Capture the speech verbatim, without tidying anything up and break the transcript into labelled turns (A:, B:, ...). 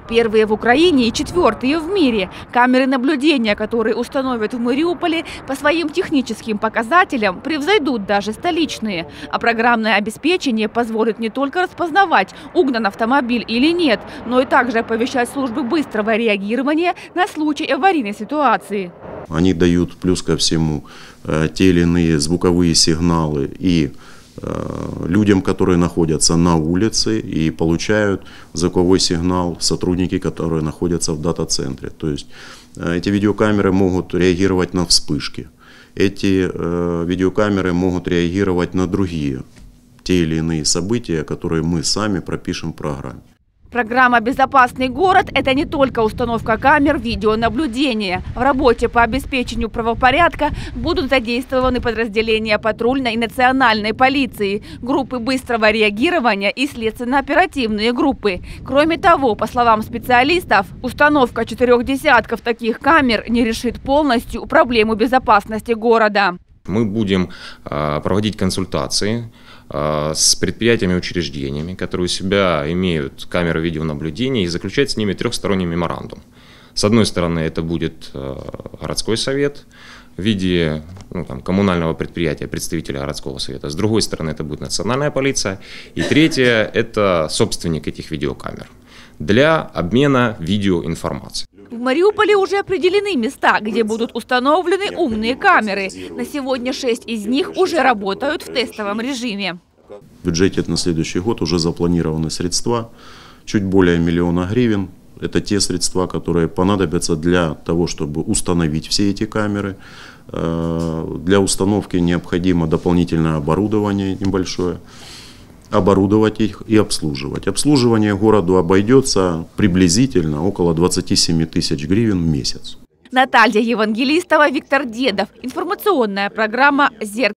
A: Первые в Украине и четвертые в мире. Камеры наблюдения, которые установят в Мариуполе, по своим техническим показателям превзойдут даже столичные. А программное обеспечение позволит не только распознавать, угнан автомобиль или нет, но и также оповещать службы быстрого реагирования на случай аварийной ситуации.
B: Они дают плюс ко всему те или иные звуковые сигналы и людям, которые находятся на улице, и получают звуковой сигнал сотрудники, которые находятся в дата-центре. То есть эти видеокамеры могут реагировать на вспышки. Эти видеокамеры могут реагировать на другие, те или иные события, которые мы сами пропишем в программе.
A: Программа «Безопасный город» – это не только установка камер видеонаблюдения. В работе по обеспечению правопорядка будут задействованы подразделения патрульной и национальной полиции, группы быстрого реагирования и следственно-оперативные группы. Кроме того, по словам специалистов, установка четырех десятков таких камер не решит полностью проблему безопасности города.
C: Мы будем проводить консультации с предприятиями и учреждениями, которые у себя имеют камеры видеонаблюдения, и заключать с ними трехсторонний меморандум. С одной стороны, это будет городской совет в виде ну, там, коммунального предприятия, представителя городского совета. С другой стороны, это будет национальная полиция. И третье – это собственник этих видеокамер для обмена видеоинформацией.
A: В Мариуполе уже определены места, где будут установлены умные камеры. На сегодня шесть из них уже работают в тестовом режиме.
B: В бюджете на следующий год уже запланированы средства, чуть более миллиона гривен. Это те средства, которые понадобятся для того, чтобы установить все эти камеры. Для установки необходимо дополнительное оборудование небольшое. Оборудовать их и обслуживать. Обслуживание городу обойдется приблизительно около двадцати семи тысяч гривен в месяц.
A: Наталья Евангелистова, Виктор Дедов. Информационная программа «Зеркало».